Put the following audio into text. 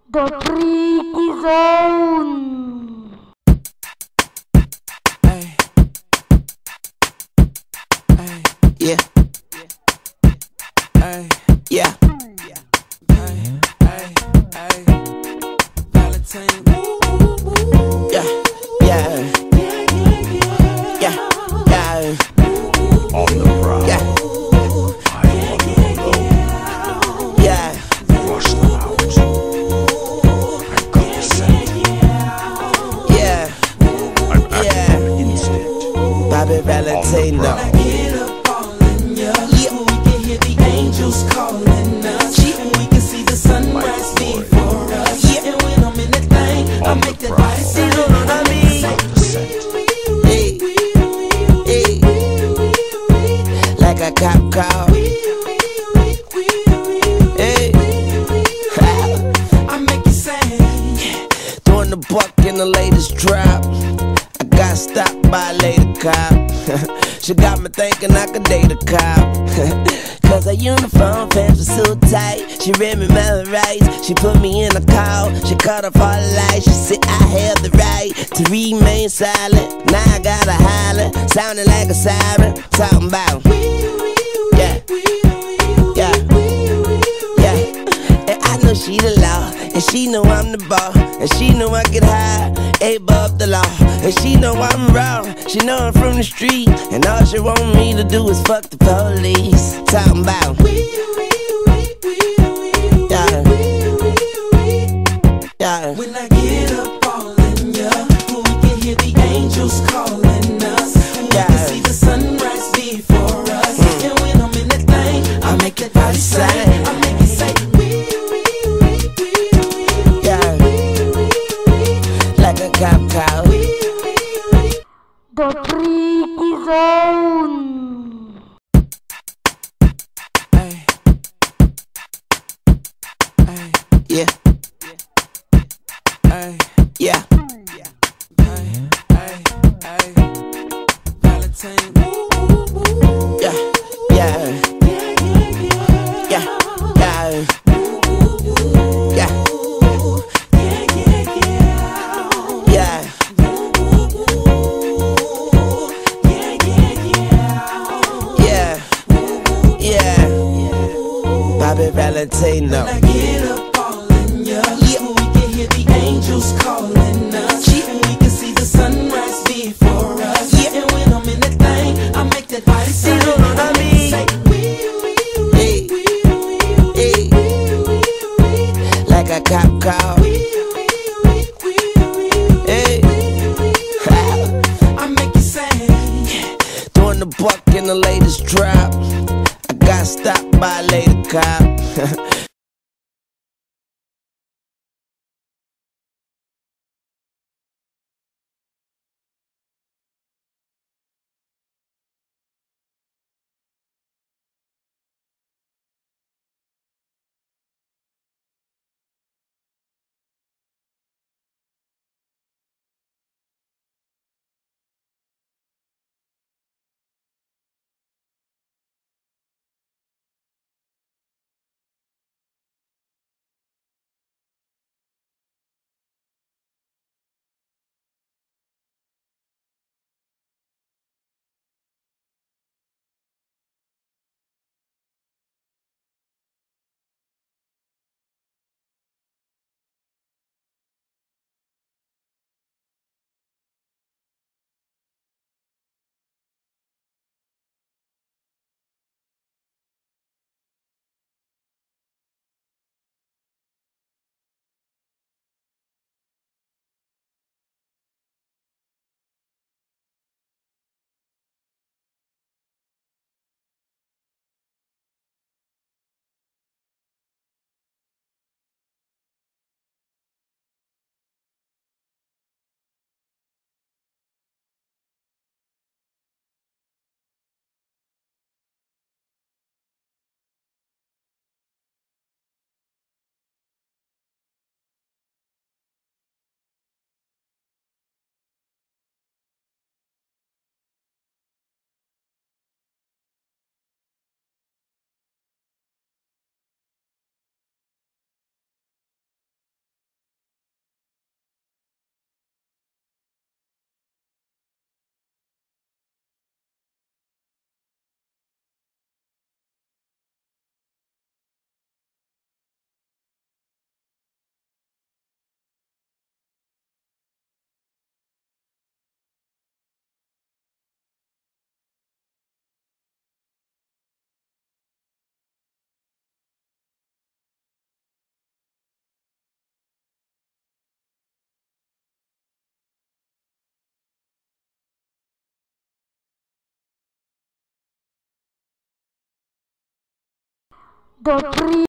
The Freaky Zone. Ay, ay, yeah, ay, yeah, ay, ay, ay, Valentine, yeah, yeah, yeah, yeah, On the prowl, yeah, I'm on the low. yeah, Rush them out. I've got the scent. yeah, I'm acting yeah. on instinct. Bobby Valentino. prowl. Get up all in ya. We can hear the angels calling us. And we can see the sunrise before us. And when I'm in that thing, I make that body say, You know what I mean? I've got the scent. Hey, hey, like a cop car. Hey, I make you say, doing the buck in the latest drop. I got stopped by a lady cop. She got me thinking I could date a cop. Cause her uniform pants were so tight. She read me my rights. She put me in a call. She cut off all the lights. She said I have the right to remain silent. Now I gotta holler, sounding like a siren. Talking about, yeah, yeah, yeah. And I know she the law, and she know I'm the boss, and she know I get high, above the law, and she know I'm raw. She know I'm from the street, and all she want me to do is fuck the police. Talking about, yeah, yeah. when I get up all in ya, we can hear the angels calling us. And we can see the sunrise before us. And when I'm in that thing, I make that body say, I make it say, Yeah, like a cop car. The Freaky Zone. Ay, ay, yeah, ay, yeah, ay, ay, ay, Valentine, yeah, yeah, yeah, yeah, yeah, yeah. Yeah, yeah, Bobby Valentino. I get up all in ya. We can hear the angels calling us. And we can see the sunrise before us. And when I'm in that thing, I make that body say, You know what I mean? Hey, hey, like a cop car. Hey, I make you say, doing the buck in the latest drop. I got stopped by a lady cop. The